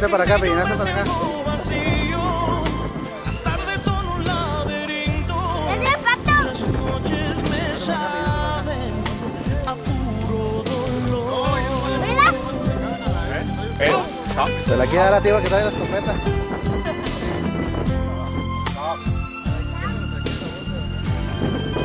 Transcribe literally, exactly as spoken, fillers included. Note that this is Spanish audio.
Hazte para acá, Pellín, hazte para acá. Las tardes son un laberinto. Las noches me saben a puro dolor. Se la quiere dar a ti porque trae la escopeta. No.